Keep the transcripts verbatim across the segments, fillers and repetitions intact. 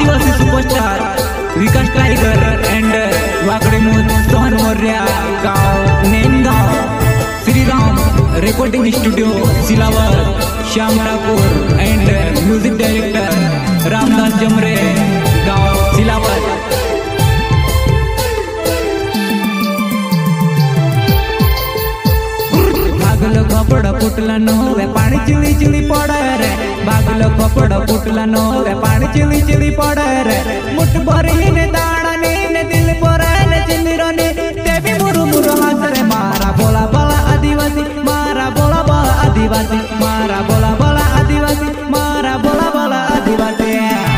Adivasi superstar Vikas tiger and Wakde Sohan Maurya गाँव Nengaon Shriram recording studio Silawar Shyam Thakur and music director Ramdas Jamre गाँव सिलावर। भागल कपड़ा पुटला नो वे पानी चिली चिली पड़े रे, भागल कपड़ा पुटला नो वे पानी चिली चिली पड़े रे। मुठ भरी ने दाना ने ने दिल परे ने चिंदिरो ने तेबी मुरु मुरु हाथ रे। मारा बोला बोला आदिवासी, मारा बोला बोला आदिवासी, मारा बोला बोला आदिवासी, मारा बोला बोला आदिवासी।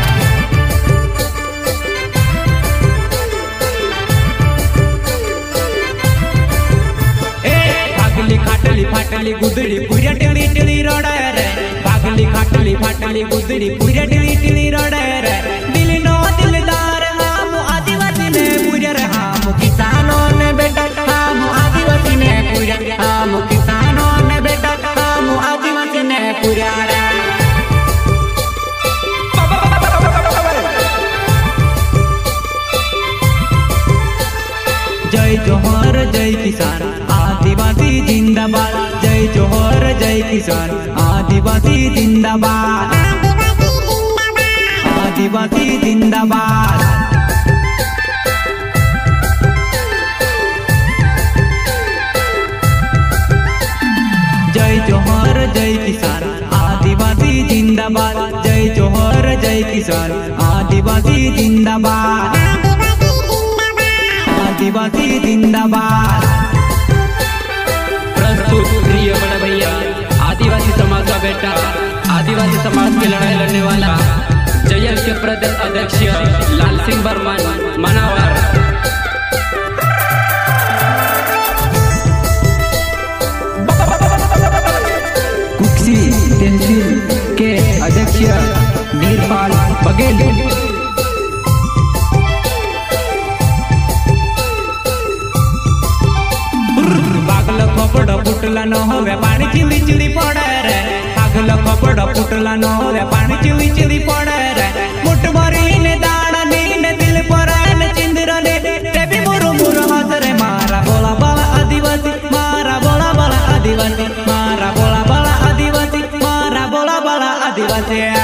खाटली फाटली गुदड़ी पुरिया टिली टिली रोड़े रे, भागली खाटली फाटली गुदड़ी पुरिया टिली टिली रोड़े रे। दिल नो दिलदार हम आदिवासी ने पुरिया रे, हम किसानों ने बेटा हम आदिवासी ने पुरिया, हम किसानों ने बेटा हम आदिवासी ने पुरिया रे। जय जोहर जय किसान आदिवासी जिंदाबाद, जय जोहर जय किसान आदिवासी जिंदाबाद, आदिवासी जिंदाबाद। जय जोहर जय किसान आदिवासी जिंदाबाद, जय जोहर जय किसान आदिवासी जिंदाबाद, आदिवासी जिंदाबाद। प्रस्तुत प्रिय बड़ा भैया आदिवासी समाज का बेटा, आदिवासी समाज की लड़ाई लड़ने वाला जयल के प्रदेश अध्यक्ष लाल सिंह बर्मन मनावर। कुक्सी तहसील के अध्यक्ष नीरपाल बघेल। भागल कपड़ा पुटला न होवे पानी चिली चिली पड़े रे, भागल कपड़ा पुटला न होवे पानी चिली चिली पड़े रे। मुठ भरी ने दाना ने ने दिल पर ने चिंदिरा ने तेबी मुरु मुरु हाथ रे। मारा बोला बोला आदिवासी, मारा बोला बोला आदिवासी, मारा बोला बोला आदिवासी, मारा बोला बोला आदिवासी।